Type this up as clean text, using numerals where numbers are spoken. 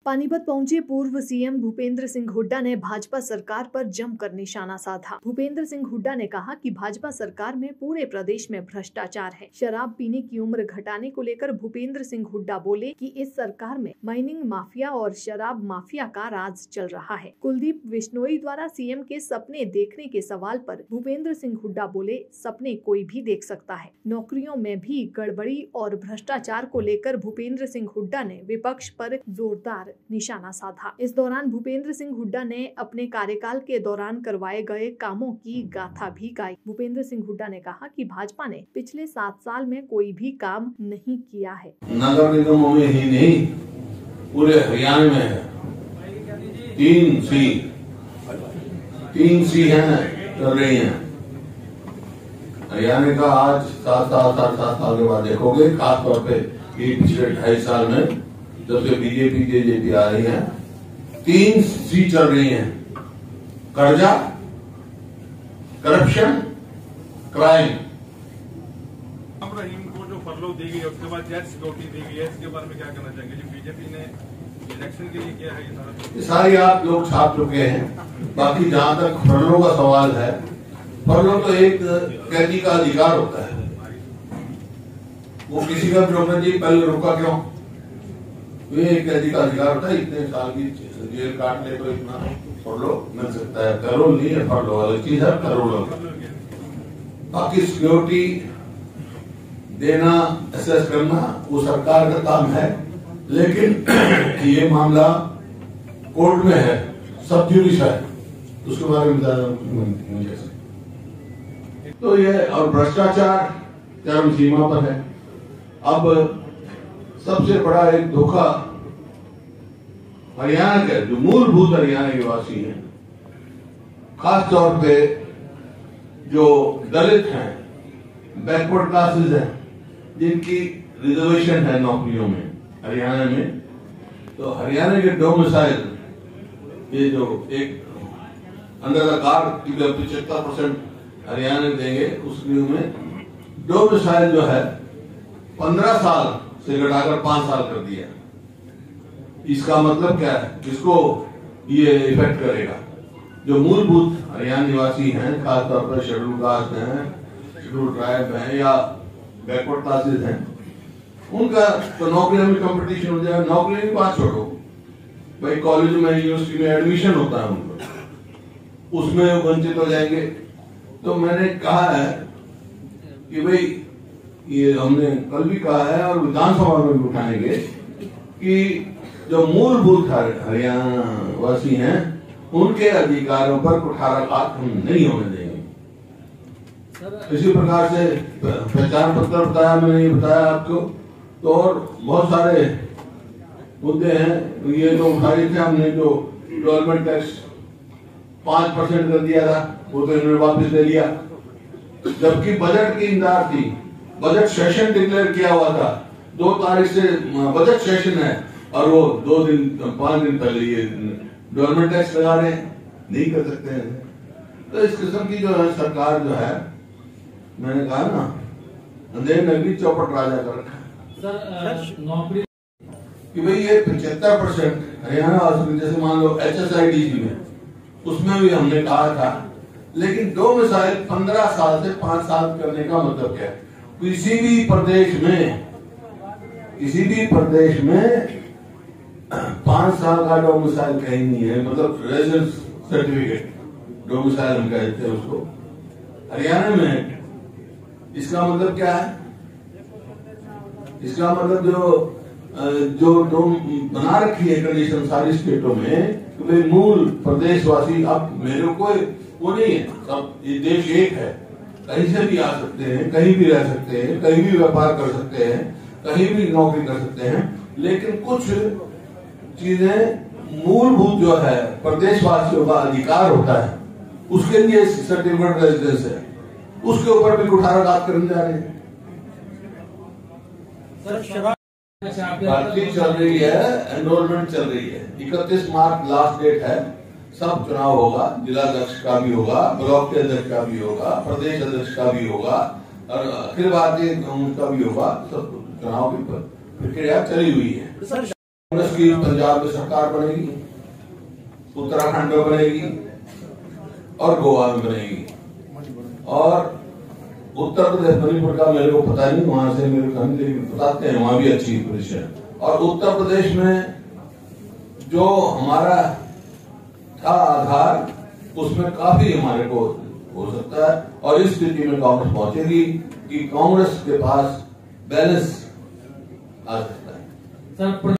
पानीपत पहुंचे पूर्व सीएम भूपेंद्र सिंह हुड्डा ने भाजपा सरकार पर जमकर निशाना साधा। भूपेंद्र सिंह हुड्डा ने कहा कि भाजपा सरकार में पूरे प्रदेश में भ्रष्टाचार है। शराब पीने की उम्र घटाने को लेकर भूपेंद्र सिंह हुड्डा बोले कि इस सरकार में माइनिंग माफिया और शराब माफिया का राज चल रहा है। कुलदीप बिश्नोई द्वारा सीएम के सपने देखने के सवाल पर भूपेंद्र सिंह हुड्डा बोले, सपने कोई भी देख सकता है। नौकरियों में भी गड़बड़ी और भ्रष्टाचार को लेकर भूपेंद्र सिंह हुड्डा ने विपक्ष पर जोरदार निशाना साधा। इस दौरान भूपेंद्र सिंह हुड्डा ने अपने कार्यकाल के दौरान करवाए गए कामों की गाथा भी गाई। भूपेंद्र सिंह हुड्डा ने कहा कि भाजपा ने पिछले 7 साल में कोई भी काम नहीं किया है। नगर निगमों में ही नहीं, पूरे हरियाणा में है। 3 सी है चल रही है हरियाणा का। आज 7 साल के बाद देखोगे, खासतौर पे पिछले 2.5 साल में जब से बीजेपी जेजेपी आ रही है, 3 सी चल रही हैं। कर्जा, करप्शन, क्राइम। रहीम को जो फरलो दी गई, उसके बाद जेट सिक्योरिटी दी गई है, इसके बारे में क्या कहना चाहेंगे? जो बीजेपी ने इलेक्शन के लिए किया है ये सारी आप लोग छाप चुके हैं। बाकी जहां तक फरलो का सवाल है, फरलो तो एक कैदी का अधिकार होता है। वो किसी का भी रोकना चाहिए, पहले रोका क्यों? ये एक कैदी का अधिकार होता है। इतने साल की जेल काट ले तो इतना फरलो मिल सकता है। पैरोल नहीं है, फरलो अलग चीज है, पैरोल अलग। बाकी सिक्योरिटी देना, असेस करना वो सरकार का काम है, लेकिन ये मामला कोर्ट में है, सब जुडिस है, उसके बारे में मुझे तो ये। और भ्रष्टाचार चरम सीमा पर है। अब सबसे बड़ा एक धोखा हरियाणा के जो मूलभूत हरियाणा के वासी हैं, खास तौर पे जो दलित हैं, बैकवर्ड क्लासेस हैं, जिनकी रिजर्वेशन है नौकरियों में हरियाणा में, तो हरियाणा के डोमिसाइल, ये जो एक अंडर द कार्ड 75% हरियाणा देंगे, उसमें में डोमिसाइल जो है 15 साल से घटाकर 5 साल कर दिया। इसका मतलब क्या है? किसको ये इफेक्ट करेगा? जो मूलभूत हरियाणा निवासी हैं, खासतौर पर शेड्यूल कास्ट हैं, शेड्यूल ट्राइब हैं या बैकवर्ड क्लासेस हैं, उनका तो नौकरियों में कंपटीशन हो जाएगा। नौकरी की बात छोड़ो भाई, कॉलेज में यूनिवर्सिटी में एडमिशन होता है उनको, उसमें वंचित हो जाएंगे। तो मैंने कहा है कि भाई, ये हमने कल भी कहा है और विधानसभा में भी उठाएंगे कि जो मूलभूत हरियाणा वासी हैं, उनके अधिकारों पर कुठाराघात हम नहीं होने देंगे। इसी प्रकार से पहचान पत्र बताया, मैंने ये बताया आपको, तो और बहुत सारे मुद्दे हैं। ये तो उठाए थे हमने, जो डेवलपमेंट टैक्स 5% कर दिया था, वो तो इन्होंने वापस ले लिया, जबकि बजट की इंतजार थी। बजट सेशन डिक्लेयर किया हुआ था, 2 तारीख से बजट सेशन है, और वो 5 दिन पहले ये डेवलपमेंट टैक्स लगा रहे हैं। नहीं कर सकते हैं। तो इस किस्म की जो है सरकार जो है, मैंने कहा ना, अंधेर नगरी चौपट राजा कर रखा है नौकरी कि भाई ये 75% हरियाणा, जैसे मान लो HSIDC में, उसमें भी हमने कहा था, लेकिन डोमिसाइल 15 साल से 5 साल करने का मतलब क्या है? किसी भी प्रदेश में 5 साल का डोमिसाइल कहीं नहीं है, मतलब रेजिडेंस सर्टिफिकेट डोमिसाइल हम कहते हैं उसको, हरियाणा में है। इसका मतलब क्या है? इसका मतलब जो बना रखी है कंडीशन सारी स्टेटों में, तो मूल प्रदेशवासी, अब मेरे को वो नहीं है, सब ये देश एक है, कहीं से भी आ सकते हैं, कहीं भी रह सकते हैं, कहीं भी व्यापार कर सकते हैं, कहीं भी नौकरी कर सकते हैं, लेकिन कुछ चीजें मूलभूत जो है प्रदेशवासियों का अधिकार होता है, उसके लिए सर्टिफिकेट रेजिडेंस है, उसके ऊपर भी कुठाराघात करने जा रहे हैं। बातचीत चल रही है, एनरोलमेंट चल रही है। 31 मार्च लास्ट डेट है। सब चुनाव होगा, जिला अध्यक्ष का भी होगा, ब्लॉक के अध्यक्ष का भी होगा, प्रदेश अध्यक्ष का भी होगा, और अखिल भारतीय उनका भी होगा। सब चुनाव की प्रक्रिया चली हुई है। कांग्रेस की पंजाब में सरकार बनेगी, उत्तराखंड में बनेगी और गोवा में बनेगी। और उत्तर प्रदेश मणिपुर का मेरे को पता नहीं, वहां से मेरे को बताते हैं, वहां भी अच्छी पोजीशन। और उत्तर प्रदेश में जो हमारा था आधार, उसमें काफी हमारे को हो सकता है। और इस स्थिति में कांग्रेस पहुंचेगी कि कांग्रेस के पास बैलेंस आ सकता है।